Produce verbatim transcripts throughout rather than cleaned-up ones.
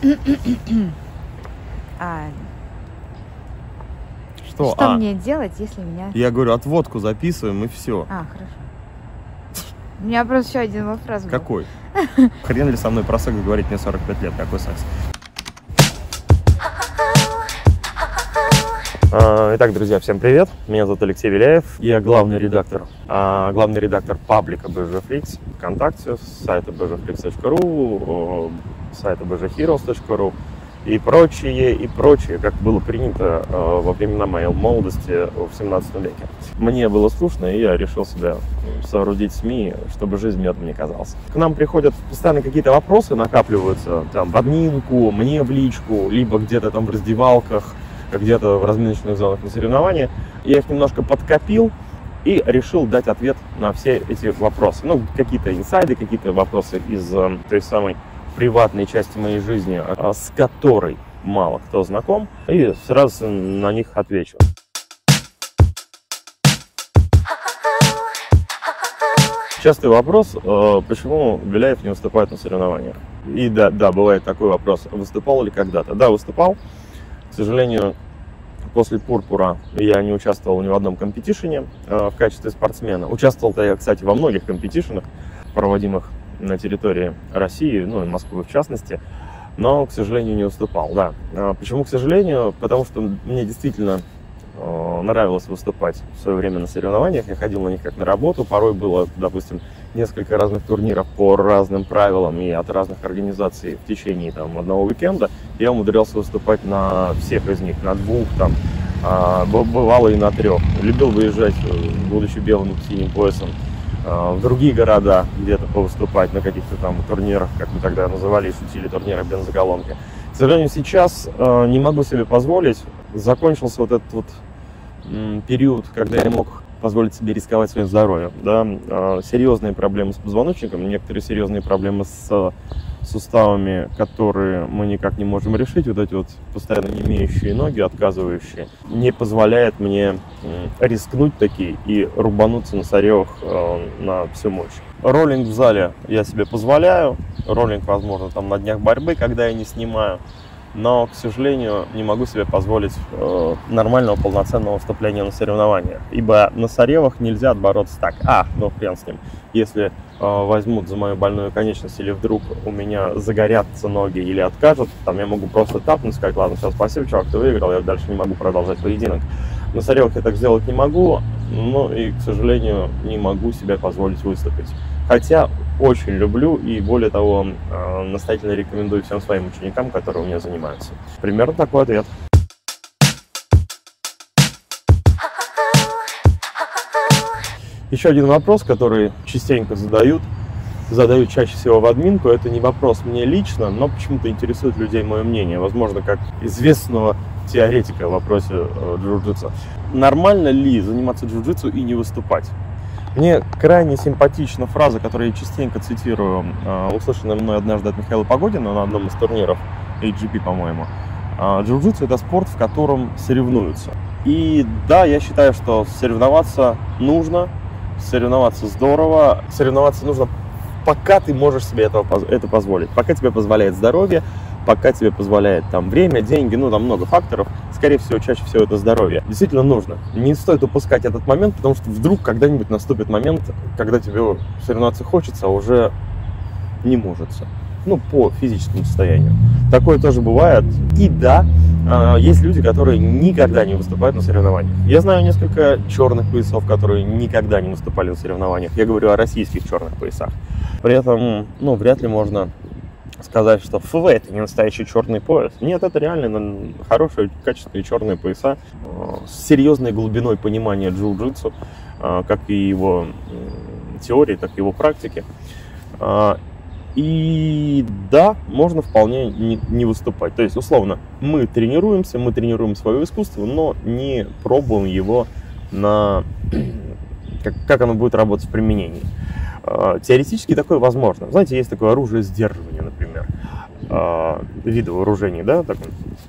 А, Что, что а, мне делать, если меня... я говорю, отводку записываем и все. А, хорошо. У меня просто еще один вопрос был. Какой? Хрен ли со мной про секс говорить, мне сорок пять лет, какой секс? Итак, друзья, всем привет. Меня зовут Алексей Виляев. Я главный редактор, а, главный редактор паблика BGFlix, ВКонтакте, сайта би джи фликс точка ру, сайта би джи хироус точка ру и прочее, и прочее, как было принято а, во времена моей молодости в семнадцатом веке. Мне было скучно, и я решил себя соорудить СМИ, чтобы жизнь медом не казалась. К нам приходят постоянно какие-то вопросы, накапливаются там в админку, мне в личку, либо где-то там в раздевалках, где-то в разминочных зонах на соревнования. Я их немножко подкопил и решил дать ответ на все эти вопросы. Ну, какие-то инсайды, какие-то вопросы из э, той самой приватной части моей жизни, э, с которой мало кто знаком, и сразу на них отвечу. Частый вопрос, э, почему Виляев не выступает на соревнованиях. И да, да, бывает такой вопрос, выступал ли когда-то. Да, выступал. К сожалению, после Пурпура я не участвовал ни в одном компетишене э, в качестве спортсмена. Участвовал-то я, кстати, во многих компетишенах, проводимых на территории России, ну и Москвы в частности, но, к сожалению, не выступал. Да. А почему, к сожалению? Потому что мне действительно э, нравилось выступать в свое время на соревнованиях. Я ходил на них как на работу. Порой было, допустим, несколько разных турниров по разным правилам и от разных организаций в течение там, одного уикенда. Я умудрялся выступать на всех из них, на двух, там, а, бывало и на трех. Любил выезжать, будучи белым и синим поясом, а, в другие города, где-то повыступать на каких-то там турнирах, как мы тогда называли и шутили, турниры бензоколонки. К сожалению, сейчас а, не могу себе позволить. Закончился вот этот вот м, период, когда я мог позволить себе рисковать своим здоровьем. Да? Серьезные проблемы с позвоночником, некоторые серьезные проблемы с суставами, которые мы никак не можем решить, вот эти вот постоянно не имеющие ноги, отказывающие, не позволяет мне рискнуть таки и рубануться на соревах на всю мощь. Роллинг в зале я себе позволяю, роллинг, возможно, там на днях борьбы, когда я не снимаю, но, к сожалению, не могу себе позволить э, нормального полноценного выступления на соревнованиях, ибо на соревах нельзя отбороться так. А, ну хрен с ним, если э, возьмут за мою больную конечность или вдруг у меня загорятся ноги или откажут, там я могу просто тапнуть, сказать, ладно, все, спасибо, чувак, ты выиграл, я дальше не могу продолжать поединок. На соревах я так сделать не могу, ну и, к сожалению, не могу себе позволить выступить. Хотя очень люблю и, более того, настоятельно рекомендую всем своим ученикам, которые у меня занимаются. Примерно такой ответ. Еще один вопрос, который частенько задают, задают чаще всего в админку, это не вопрос мне лично, но почему-то интересует людей мое мнение, возможно, как известного теоретика в вопросе джиу-джитсу. Нормально ли заниматься джиу-джитсу и не выступать? Мне крайне симпатична фраза, которую я частенько цитирую, услышанная мной однажды от Михаила Погодина на одном из турниров эй джи пи, по-моему. Джиу-джитсу – это спорт, в котором соревнуются. И да, я считаю, что соревноваться нужно, соревноваться здорово, соревноваться нужно, пока ты можешь себе это, это позволить, пока тебе позволяет здоровье, пока тебе позволяет там время, деньги, ну там много факторов, скорее всего, чаще всего это здоровье. Действительно нужно. Не стоит упускать этот момент, потому что вдруг когда-нибудь наступит момент, когда тебе соревноваться хочется, а уже не может. Ну, по физическому состоянию. Такое тоже бывает. И да, есть люди, которые никогда не выступают на соревнованиях. Я знаю несколько черных поясов, которые никогда не выступали на соревнованиях. Я говорю о российских черных поясах. При этом, ну, вряд ли можно сказать, что ФВ это не настоящий черный пояс. Нет, это реально хорошие, качественные черные пояса с серьезной глубиной понимания джиу-джитсу, как и его теории, так и его практики. И да, можно вполне не, не выступать. То есть, условно, мы тренируемся, мы тренируем свое искусство, но не пробуем его на как, как оно будет работать в применении. Теоретически такое возможно. Знаете, есть такое оружие сдерживания, например, виды вооружений, да, такое.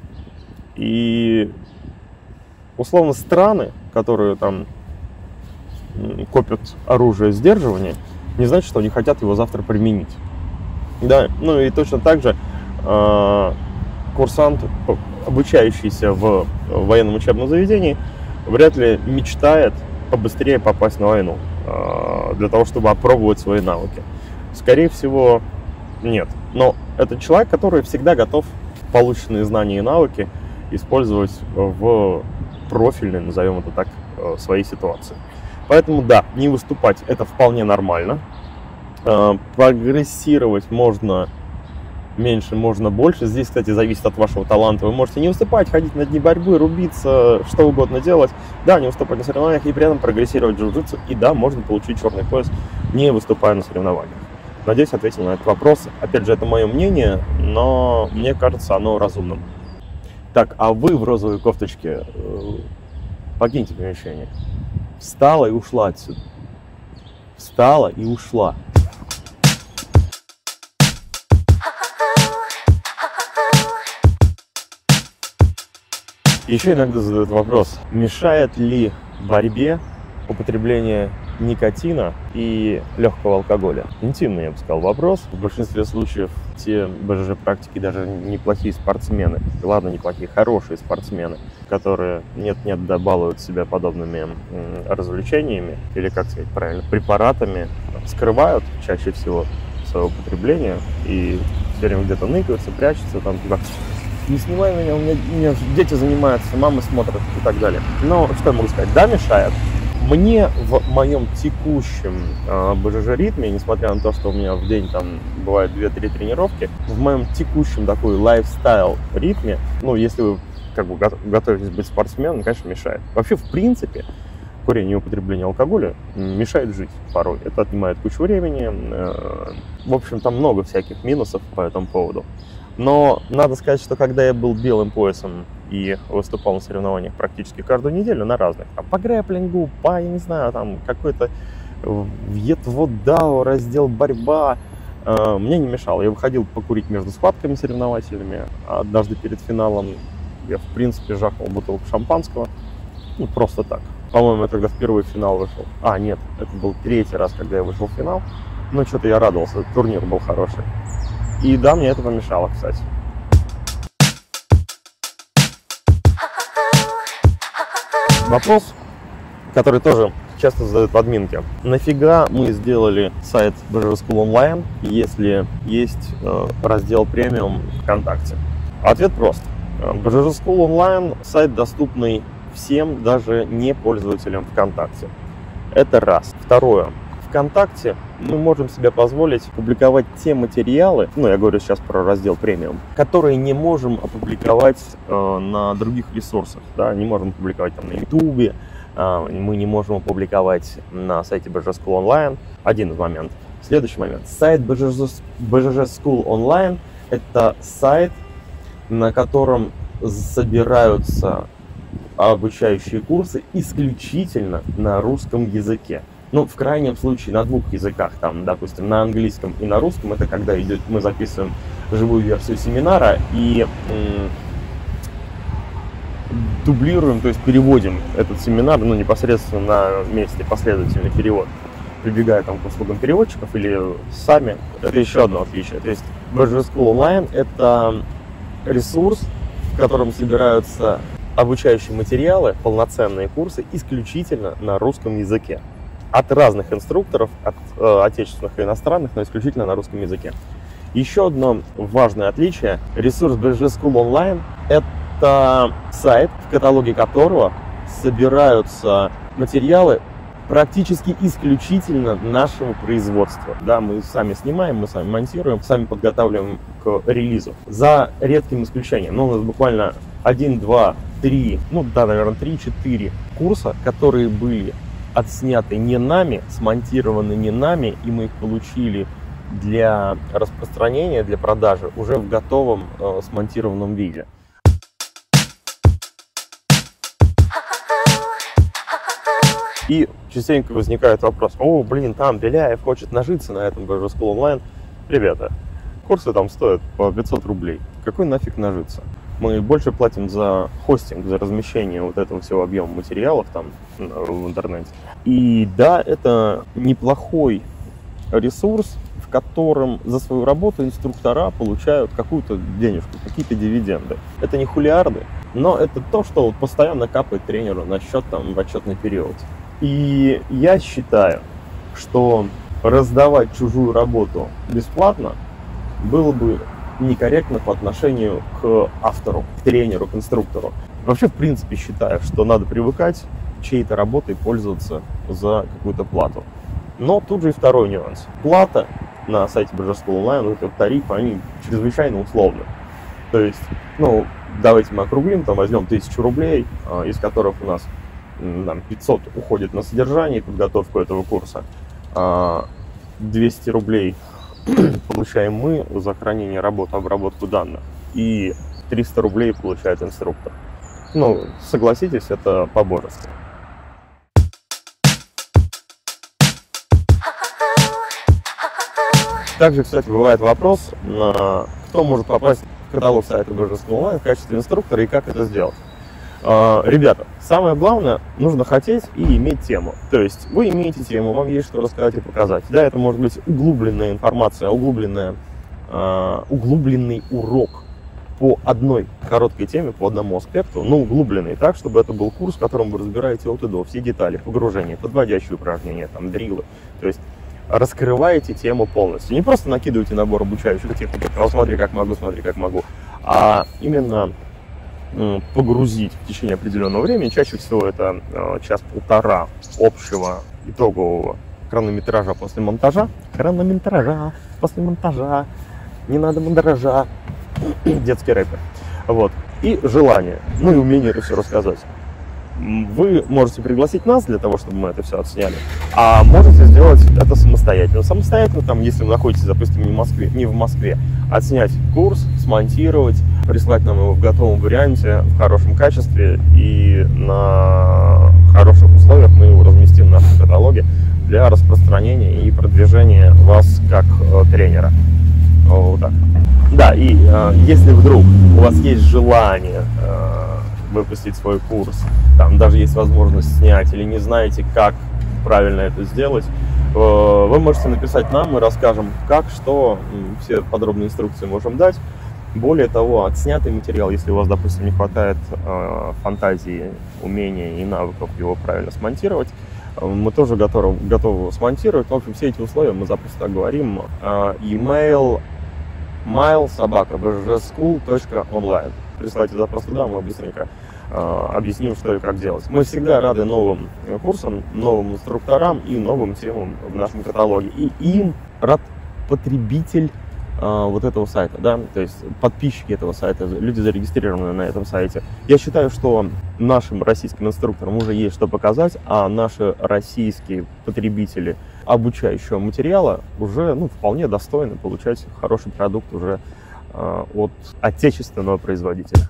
И условно страны, которые там копят оружие сдерживания, не значит, что они хотят его завтра применить. Да, ну и точно так же э, курсант, обучающийся в военном учебном заведении, вряд ли мечтает побыстрее попасть на войну, э, для того, чтобы опробовать свои навыки. Скорее всего, нет. Но это человек, который всегда готов полученные знания и навыки использовать в профильной, назовем это так, своей ситуации. Поэтому да, не выступать — это вполне нормально. Прогрессировать можно меньше, можно больше. Здесь, кстати, зависит от вашего таланта. Вы можете не выступать, ходить на дни борьбы, рубиться, что угодно делать. Да, не выступать на соревнованиях и при этом прогрессировать в джиу-джитсу. И да, можно получить черный пояс, не выступая на соревнованиях. Надеюсь, ответил на этот вопрос. Опять же, это мое мнение, но мне кажется, оно разумным. Так, а вы в розовой кофточке покиньте помещение. Встала и ушла отсюда. Встала и ушла. Еще иногда задают вопрос, мешает ли борьбе употребление никотина и легкого алкоголя? Интимный, я бы сказал, вопрос. В большинстве случаев те БЖЖ-практики даже неплохие спортсмены, ладно, неплохие, хорошие спортсмены, которые нет-нет да балуют себя подобными развлечениями, или, как сказать правильно, препаратами, скрывают чаще всего свое употребление и все время где-то ныкаются, прячутся, там, типа, не снимай меня, у меня, у меня дети занимаются, мамы смотрят и так далее. Но что я могу сказать? Да, мешает. Мне в моем текущем э, БЖЖ-ритме, несмотря на то, что у меня в день там бывает две-три тренировки, в моем текущем такой лайфстайл-ритме, ну, если вы как бы готовитесь быть спортсменом, конечно, мешает. Вообще, в принципе, курение и употребление алкоголя мешает жить порой. Это отнимает кучу времени. Э, в общем, там много всяких минусов по этому поводу. Но надо сказать, что когда я был белым поясом и выступал на соревнованиях практически каждую неделю на разных, там, по грэпплингу, по, я не знаю, там, какой-то вьетводао, раздел борьба, э, мне не мешало. Я выходил покурить между схватками соревновательными. Однажды перед финалом я, в принципе, жахнул бутылку шампанского. Ну, просто так. По-моему, я тогда впервые в финал вышел. А, нет, это был третий раз, когда я вышел в финал. Но что-то я радовался, турнир был хороший. И да, мне это помешало, кстати. Вопрос, который тоже часто задают в админке. Нафига мы сделали сайт BJJ School Online, если есть э, раздел премиум ВКонтакте? Ответ прост. BJJ School Online — сайт, доступный всем, даже не пользователям ВКонтакте. Это раз. Второе. ВКонтакте мы можем себе позволить публиковать те материалы, ну, я говорю сейчас про раздел премиум, которые не можем опубликовать э, на других ресурсах, да, не можем публиковать там на ютубе, э, мы не можем опубликовать на сайте BJJ School Online. Один из моментов. Следующий момент. Сайт BJJ, BJJ School Online — это сайт, на котором собираются обучающие курсы исключительно на русском языке. Ну, в крайнем случае, на двух языках, там, допустим, на английском и на русском. Это когда идет, мы записываем живую версию семинара и м, дублируем, то есть переводим этот семинар, ну, непосредственно на месте, последовательный перевод, прибегая там к услугам переводчиков или сами. Это еще одно отличие. То есть BJJ School Online — это ресурс, в котором собираются обучающие материалы, полноценные курсы исключительно на русском языке. От разных инструкторов, от э, отечественных и иностранных, но исключительно на русском языке. Еще одно важное отличие. Ресурс BJJ School Online — это сайт, в каталоге которого собираются материалы практически исключительно нашего производства. Да, мы сами снимаем, мы сами монтируем, сами подготавливаем к релизу. За редким исключением. Ну, у нас буквально один, два, три, ну да, наверное, три-четыре курса, которые были отсняты не нами, смонтированы не нами, и мы их получили для распространения, для продажи уже в готовом э, смонтированном виде. И частенько возникает вопрос: о, блин, там Беляев хочет нажиться на этом BJJ School Online. Ребята, курсы там стоят по пятьсот рублей. Какой нафиг нажиться? Мы больше платим за хостинг, за размещение вот этого всего объема материалов там в интернете. И да, это неплохой ресурс, в котором за свою работу инструктора получают какую-то денежку, какие-то дивиденды. Это не хулиарды, но это то, что вот постоянно капает тренеру на счет там, в отчетный период. И я считаю, что раздавать чужую работу бесплатно было бы некорректно по отношению к автору, к тренеру, к инструктору. Вообще, в принципе, считаю, что надо привыкать чьей-то работой пользоваться за какую-то плату. Но тут же и второй нюанс. Плата на сайте би джи School Online, вот этот тариф, они чрезвычайно условны. То есть, ну, давайте мы округлим, там возьмем тысячу рублей, из которых у нас там, пятьсот уходит на содержание и подготовку этого курса. двести рублей получаем мы за хранение работы, обработку данных. И триста рублей получает инструктор. Ну, согласитесь, это по-божески. Также, кстати, бывает вопрос, кто может попасть в каталог сайта би джи School Online в качестве инструктора и как это сделать. Ребята, самое главное, нужно хотеть и иметь тему. То есть вы имеете тему, вам есть что рассказать и показать. Да, это может быть углубленная информация, углубленная, углубленный урок по одной короткой теме, по одному аспекту, но углубленный так, чтобы это был курс, в котором вы разбираете от и до все детали, погружение, подводящие упражнения, там, дриллы. То есть раскрываете тему полностью. Не просто накидываете набор обучающих техник, а смотри, как могу, смотри, как могу, а именно погрузить в течение определенного времени. Чаще всего это час-полтора общего итогового хронометража после монтажа. Хронометража после монтажа. Не надо мандража. Детский рэпер. Вот. И желание. Ну и умение это все рассказать. Вы можете пригласить нас для того, чтобы мы это все отсняли, а можете сделать это самостоятельно. Самостоятельно, там, если вы находитесь, допустим, не в Москве, не в Москве, отснять курс, смонтировать, прислать нам его в готовом варианте, в хорошем качестве и на хороших условиях мы его разместим в нашем каталоге для распространения и продвижения вас как э, тренера. Вот так. Да, и э, если вдруг у вас есть желание э, выпустить свой курс, там даже есть возможность снять, или не знаете, как правильно это сделать, вы можете написать нам, мы расскажем, как, что, все подробные инструкции можем дать. Более того, отснятый материал, если у вас, допустим, не хватает фантазии, умения и навыков его правильно смонтировать, мы тоже готовы, готовы его смонтировать. В общем, все эти условия мы запросто говорим. Email mail собака би джи скул точка онлайн. Присылайте запрос туда, мы быстренько э, объясним, что и как делать. Мы всегда рады новым курсам, новым инструкторам и новым темам в нашем каталоге. И им рад потребитель э, вот этого сайта, да, то есть подписчики этого сайта, люди, зарегистрированные на этом сайте. Я считаю, что нашим российским инструкторам уже есть что показать, а наши российские потребители обучающего материала уже, ну, вполне достойны получать хороший продукт уже от отечественного производителя.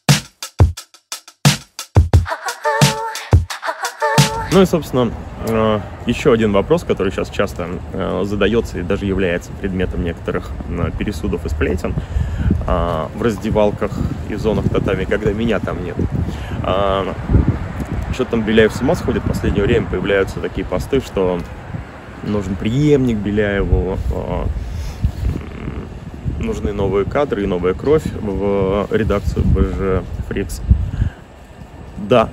Ну и, собственно, еще один вопрос, который сейчас часто задается и даже является предметом некоторых пересудов и сплетен в раздевалках и зонах татами, когда меня там нет. Что-то там Беляев с ума сходит, в последнее время появляются такие посты, что нужен преемник Беляеву, нужны новые кадры и новая кровь в редакцию би джи Freaks. Да,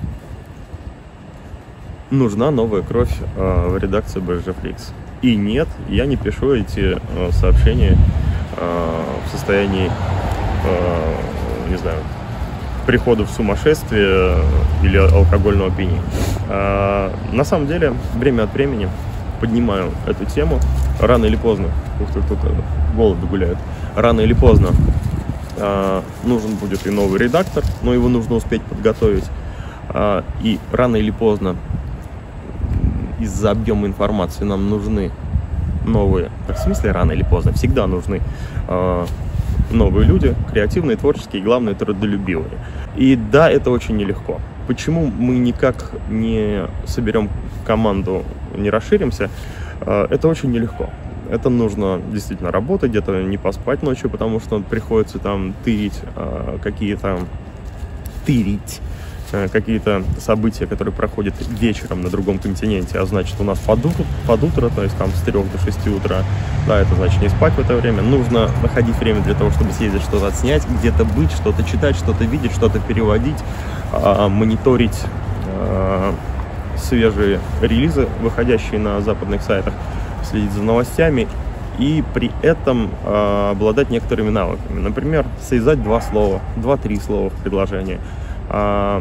нужна новая кровь э, в редакцию би джи Freaks. И нет, я не пишу эти э, сообщения э, в состоянии, э, не знаю, прихода в сумасшествие или алкогольного опьянения. Э, на самом деле, время от времени поднимаю эту тему. Рано или поздно, ух ты, кто-то голоду гуляет, рано или поздно э, нужен будет и новый редактор, но его нужно успеть подготовить. Э, и рано или поздно из-за объема информации нам нужны новые, в смысле рано или поздно, всегда нужны э, новые люди, креативные, творческие и, главное, трудолюбивые. И да, это очень нелегко. Почему мы никак не соберем команду, не расширимся? Это очень нелегко. Это нужно действительно работать, где-то не поспать ночью, потому что приходится там тырить какие-то тырить какие-то события, которые проходят вечером на другом континенте, а значит у нас под утро, под утро, то есть там с трёх до шести утра, да, это значит не спать в это время. Нужно находить время для того, чтобы съездить, что-то отснять, где-то быть, что-то читать, что-то видеть, что-то переводить, э, мониторить э, свежие релизы, выходящие на западных сайтах, следить за новостями и при этом э, обладать некоторыми навыками. Например, связать два слова, два-три слова в предложении. Э,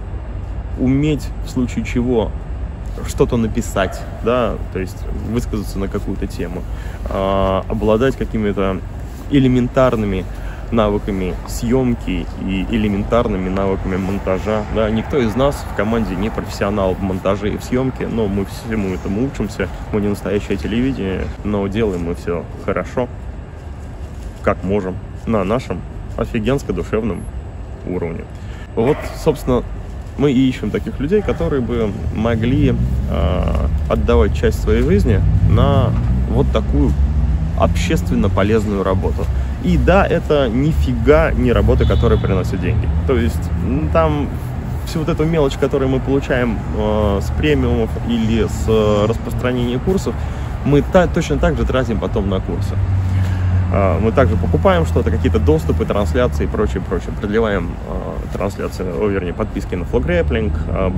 уметь в случае чего что-то написать, да, то есть высказаться на какую-то тему. Э, обладать какими-то элементарными навыками съемки и элементарными навыками монтажа. Да, никто из нас в команде не профессионал в монтаже и в съемке, но мы всему этому учимся. Мы не настоящее телевидение, но делаем мы все хорошо, как можем, на нашем офигенско душевном уровне. Вот, собственно, мы и ищем таких людей, которые бы могли э, отдавать часть своей жизни на вот такую общественно полезную работу. И да, это нифига не работа, которая приносит деньги. То есть там всю вот эту мелочь, которую мы получаем э, с премиумов или с э, распространения курсов, мы та, точно так же тратим потом на курсы. Э, мы также покупаем что-то, какие-то доступы, трансляции и прочее, прочее. Продлеваем э, трансляции, о, вернее, подписки на Flow Grappling,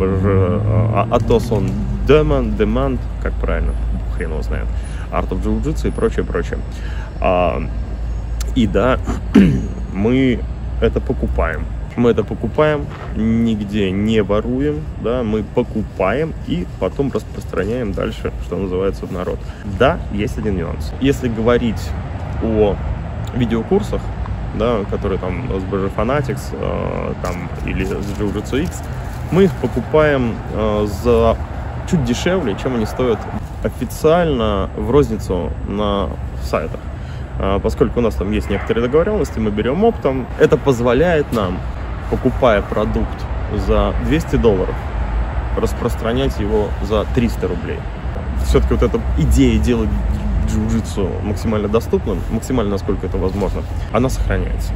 э, Atos on Demand, Demand, как правильно, хрен его знает, Art of Jiu-Jitsu и прочее, прочее. Э, И да, мы это покупаем. Мы это покупаем, нигде не воруем, да, мы покупаем и потом распространяем дальше, что называется, в народ. Да, есть один нюанс. Если говорить о видеокурсах, да, которые там с би джи Fanatics э, там, или с Jiu-Jitsu X, мы их покупаем э, за чуть дешевле, чем они стоят официально в розницу на сайтах. Поскольку у нас там есть некоторые договоренности, мы берем оптом. Это позволяет нам, покупая продукт за двести долларов, распространять его за триста рублей. Все-таки вот эта идея делать джиу-джитсу максимально доступным, максимально насколько это возможно, она сохраняется.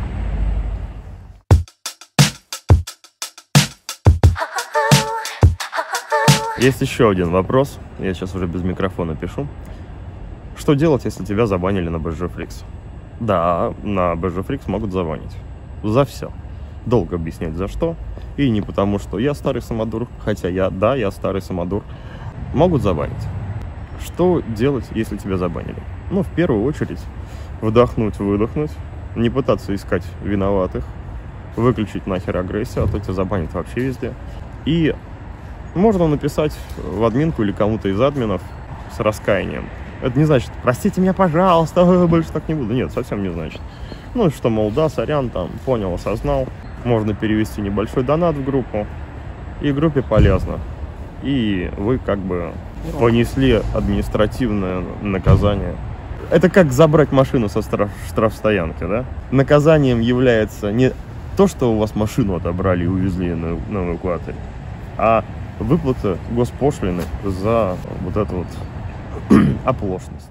Есть еще один вопрос, я сейчас уже без микрофона пишу. Что делать, если тебя забанили на би джи Flix? Да, на би джи Flix могут забанить. За все. Долго объяснять за что. И не потому, что я старый самодур, хотя я, да, я старый самодур. Могут забанить. Что делать, если тебя забанили? Ну, в первую очередь, вдохнуть, выдохнуть, не пытаться искать виноватых, выключить нахер агрессию, а то тебя забанят вообще везде. И можно написать в админку или кому-то из админов с раскаянием. Это не значит, простите меня, пожалуйста, больше так не буду. Нет, совсем не значит. Ну, что, мол, да, сорян, там, понял, осознал. Можно перевести небольшой донат в группу. И группе полезно. И вы как бы понесли административное наказание. Это как забрать машину со штраф, штрафстоянки, да? Наказанием является не то, что у вас машину отобрали и увезли на, на эвакуаторе, а выплата госпошлины за вот эту вот оплошность.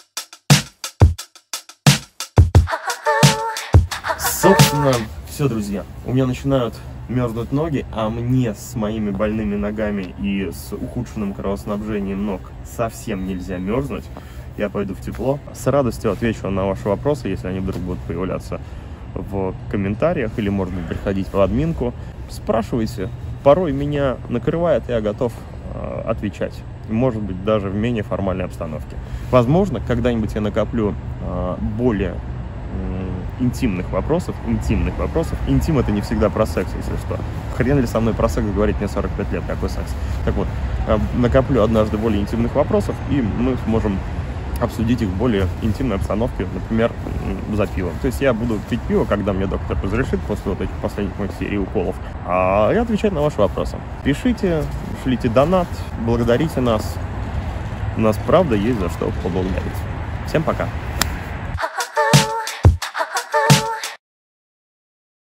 Собственно, все, друзья. У меня начинают мерзнуть ноги, а мне с моими больными ногами и с ухудшенным кровоснабжением ног совсем нельзя мерзнуть. Я пойду в тепло. С радостью отвечу на ваши вопросы, если они вдруг будут появляться в комментариях или, может быть, приходить в админку. Спрашивайте. Порой меня накрывает, я готов э, отвечать. Может быть, даже в менее формальной обстановке. Возможно, когда-нибудь я накоплю э, более э, интимных вопросов. Интимных вопросов. Интим — это не всегда про секс, если что. Хрен ли со мной про секс говорить, мне сорок пять лет, какой секс. Так вот, э, накоплю однажды более интимных вопросов, и мы сможем обсудить их в более интимной обстановке, например, за пивом. То есть я буду пить пиво, когда мне доктор разрешит, после вот этих последних моих серий уколов, а я отвечать на ваши вопросы. Пишите, шлите донат, благодарите нас. У нас, правда, есть за что поблагодарить. Всем пока!